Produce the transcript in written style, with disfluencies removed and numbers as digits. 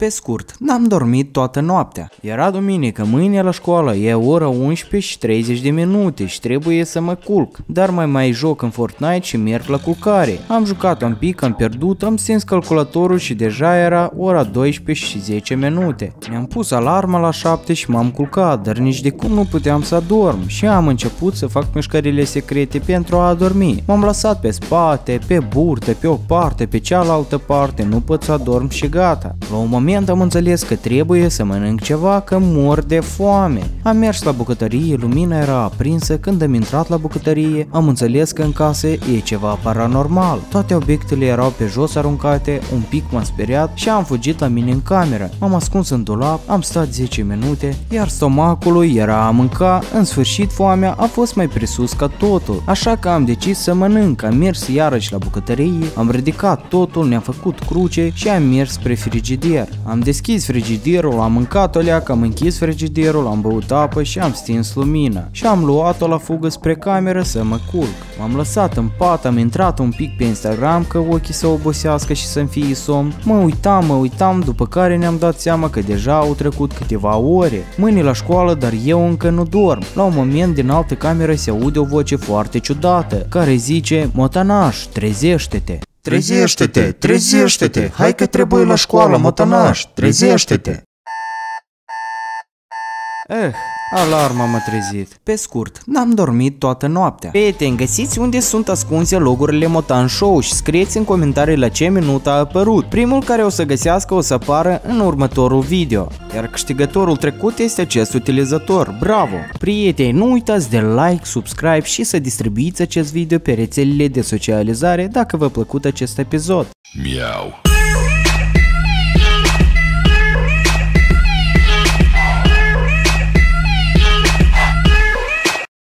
Pe scurt, n-am dormit toată noaptea. Era duminică, mâine la școală, e ora 11 și 30 de minute și trebuie să mă culc. Dar mai joc în Fortnite și merg la culcare. Am jucat un pic, am pierdut, am stins calculatorul și deja era ora 12 și 10 minute. Mi-am pus alarma la 7 și m-am culcat, dar nici de cum nu puteam să adorm și am început să fac mișcările secrete pentru a adormi. M-am lăsat pe spate, pe burtă, pe o parte, pe cealaltă parte, nu pot să adorm și gata. La un moment am înțeles că trebuie să mănânc ceva, că mor de foame. Am mers la bucătărie, lumina era aprinsă, când am intrat la bucătărie am înțeles că în casă e ceva paranormal. Toate obiectele erau pe jos aruncate, un pic m-am speriat și am fugit la mine în cameră. M-am ascuns în dulap, am stat 10 minute, iar stomacul era a mânca. În sfârșit foamea a fost mai presus ca totul, așa că am decis să mănânc. Am mers iarăși la bucătărie, am ridicat totul, ne-am făcut cruce și am mers spre frigider. Am deschis frigiderul, am mâncat o leacă, am închis frigiderul, am băut apă și am stins lumina. Și am luat-o la fugă spre cameră să mă culc. M-am lăsat în pat, am intrat un pic pe Instagram că ochii să obosească și să-mi fie somn. Mă uitam, după care ne-am dat seama că deja au trecut câteva ore. Mâine la școală, dar eu încă nu dorm. La un moment din altă cameră se aude o voce foarte ciudată, care zice: Motanaș, trezește-te! Trezește-te, trezește-te, hai că trebuie la școală, motanaș, trezește-te! Alarma m-a trezit. Pe scurt, n-am dormit toată noaptea. Prieteni, găsiți unde sunt ascunse logurile Motan Show și scrieți în comentarii la ce minut a apărut. Primul care o să găsească o să apară în următorul video. Iar câștigătorul trecut este acest utilizator. Bravo! Prieteni, nu uitați de like, subscribe și să distribuiți acest video pe rețelele de socializare dacă v-a plăcut acest episod. Miau.